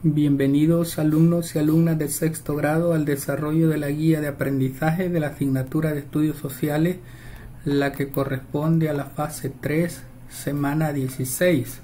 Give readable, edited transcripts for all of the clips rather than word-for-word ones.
Bienvenidos alumnos y alumnas de sexto grado al desarrollo de la guía de aprendizaje de la asignatura de estudios sociales, la que corresponde a la fase 3, semana 16.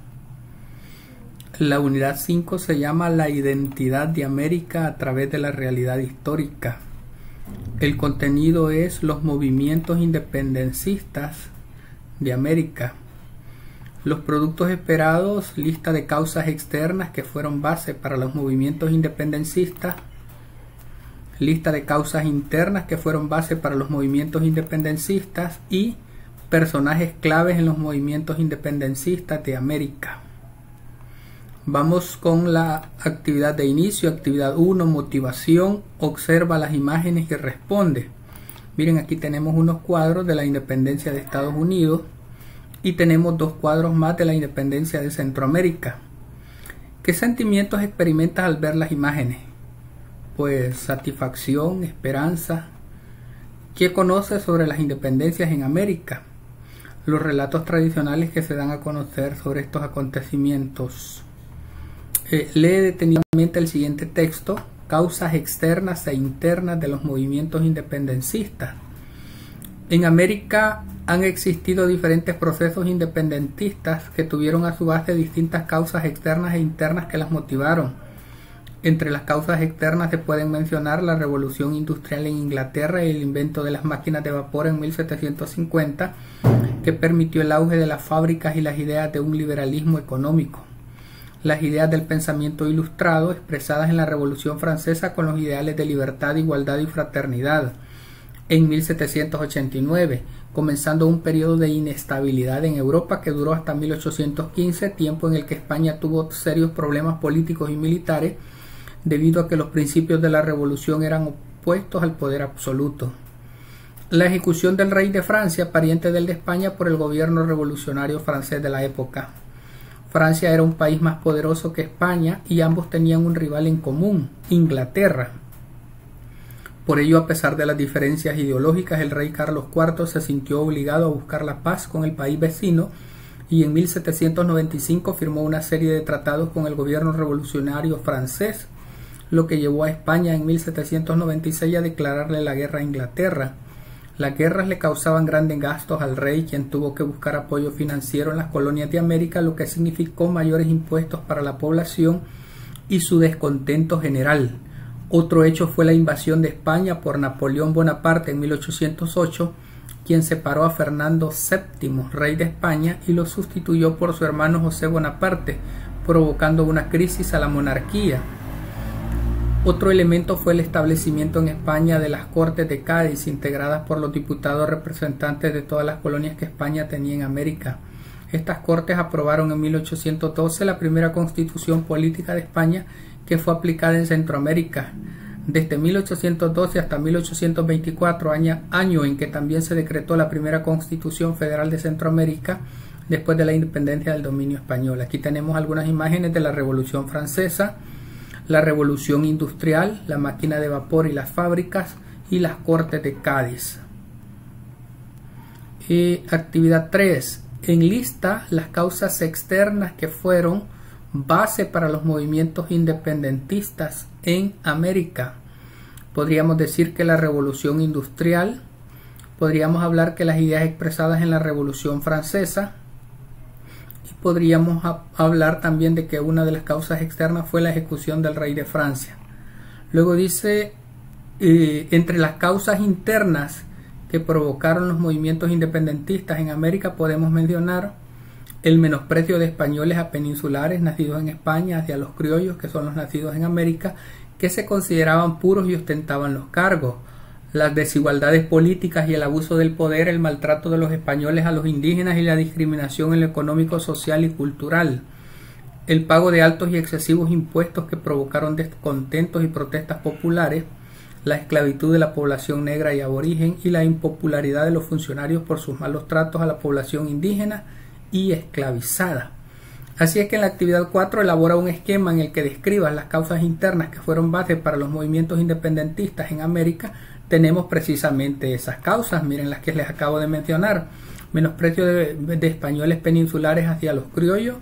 La unidad 5 se llama La identidad de América a través de la realidad histórica. El contenido es los movimientos independencistas de América. Los productos esperados, lista de causas externas que fueron base para los movimientos independencistas, lista de causas internas que fueron base para los movimientos independencistas y personajes claves en los movimientos independencistas de América. Vamos con la actividad de inicio, actividad 1, motivación, observa las imágenes y responde. Miren, aquí tenemos unos cuadros de la independencia de Estados Unidos. Y tenemos dos cuadros más de la independencia de Centroamérica. ¿Qué sentimientos experimentas al ver las imágenes? Pues satisfacción, esperanza. ¿Qué conoces sobre las independencias en América? Los relatos tradicionales que se dan a conocer sobre estos acontecimientos. Lee detenidamente el siguiente texto: causas externas e internas de los movimientos independencistas. En América han existido diferentes procesos independentistas que tuvieron a su base distintas causas externas e internas que las motivaron. Entre las causas externas se pueden mencionar la revolución industrial en Inglaterra y el invento de las máquinas de vapor en 1750, que permitió el auge de las fábricas y las ideas de un liberalismo económico. Las ideas del pensamiento ilustrado expresadas en la Revolución Francesa con los ideales de libertad, igualdad y fraternidad en 1789, comenzando un periodo de inestabilidad en Europa que duró hasta 1815, tiempo en el que España tuvo serios problemas políticos y militares debido a que los principios de la revolución eran opuestos al poder absoluto. La ejecución del rey de Francia, pariente del de España, por el gobierno revolucionario francés de la época. Francia era un país más poderoso que España y ambos tenían un rival en común, Inglaterra. Por ello, a pesar de las diferencias ideológicas, el rey Carlos IV se sintió obligado a buscar la paz con el país vecino y en 1795 firmó una serie de tratados con el gobierno revolucionario francés, lo que llevó a España en 1796 a declararle la guerra a Inglaterra. Las guerras le causaban grandes gastos al rey, quien tuvo que buscar apoyo financiero en las colonias de América, lo que significó mayores impuestos para la población y su descontento general. Otro hecho fue la invasión de España por Napoleón Bonaparte en 1808, quien separó a Fernando VII, rey de España, y lo sustituyó por su hermano José Bonaparte, provocando una crisis a la monarquía. Otro elemento fue el establecimiento en España de las Cortes de Cádiz, integradas por los diputados representantes de todas las colonias que España tenía en América. Estas Cortes aprobaron en 1812 la primera constitución política de España, que fue aplicada en Centroamérica. Desde 1812 hasta 1824, año en que también se decretó la primera Constitución Federal de Centroamérica después de la independencia del dominio español. Aquí tenemos algunas imágenes de la Revolución Francesa, la Revolución Industrial, la máquina de vapor y las fábricas, y las Cortes de Cádiz. Actividad 3. Enlista las causas externas que fueron base para los movimientos independentistas en América. Podríamos decir que la revolución industrial, podríamos hablar que las ideas expresadas en la Revolución Francesa, y podríamos hablar también de que una de las causas externas fue la ejecución del rey de Francia. Luego dice, entre las causas internas que provocaron los movimientos independentistas en América podemos mencionar el menosprecio de españoles a peninsulares nacidos en España hacia los criollos, que son los nacidos en América, que se consideraban puros y ostentaban los cargos, las desigualdades políticas y el abuso del poder, el maltrato de los españoles a los indígenas y la discriminación en lo económico, social y cultural, el pago de altos y excesivos impuestos que provocaron descontentos y protestas populares, la esclavitud de la población negra y aborigen y la impopularidad de los funcionarios por sus malos tratos a la población indígena y esclavizada. Así es que en la actividad 4 elabora un esquema en el que describas las causas internas que fueron base para los movimientos independentistas en América. Tenemos precisamente esas causas, miren las que les acabo de mencionar: menosprecio de españoles peninsulares hacia los criollos,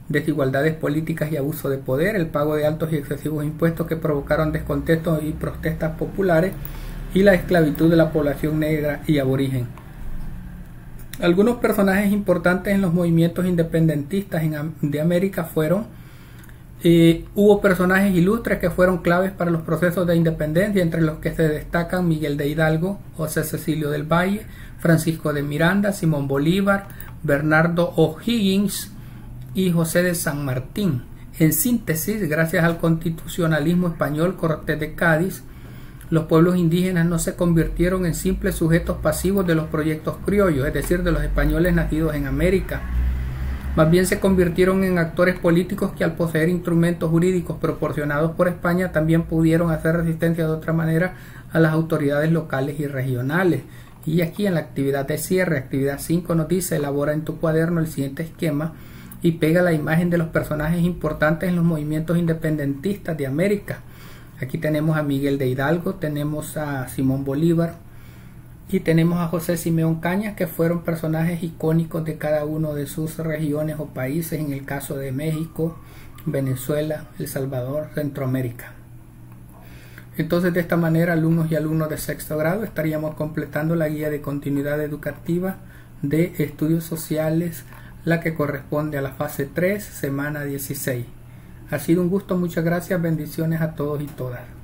desigualdades políticas y abuso de poder, el pago de altos y excesivos impuestos que provocaron descontentos y protestas populares, y la esclavitud de la población negra y aborigen. Algunos personajes importantes en los movimientos independentistas de América fueron: hubo personajes ilustres que fueron claves para los procesos de independencia, entre los que se destacan Miguel de Hidalgo, José Cecilio del Valle, Francisco de Miranda, Simón Bolívar, Bernardo O'Higgins y José de San Martín. En síntesis, gracias al constitucionalismo español, Cortés de Cádiz, los pueblos indígenas no se convirtieron en simples sujetos pasivos de los proyectos criollos, es decir, de los españoles nacidos en América. Más bien se convirtieron en actores políticos que, al poseer instrumentos jurídicos proporcionados por España, también pudieron hacer resistencia de otra manera a las autoridades locales y regionales. Y aquí en la actividad de cierre, actividad 5, nos dice: elabora en tu cuaderno el siguiente esquema y pega la imagen de los personajes importantes en los movimientos independentistas de América. Aquí tenemos a Miguel de Hidalgo, tenemos a Simón Bolívar y tenemos a José Simeón Cañas, que fueron personajes icónicos de cada uno de sus regiones o países, en el caso de México, Venezuela, El Salvador, Centroamérica. Entonces, de esta manera, alumnos y alumnos de sexto grado, estaríamos completando la guía de continuidad educativa de estudios sociales, la que corresponde a la fase 3, semana 16. Ha sido un gusto, muchas gracias, bendiciones a todos y todas.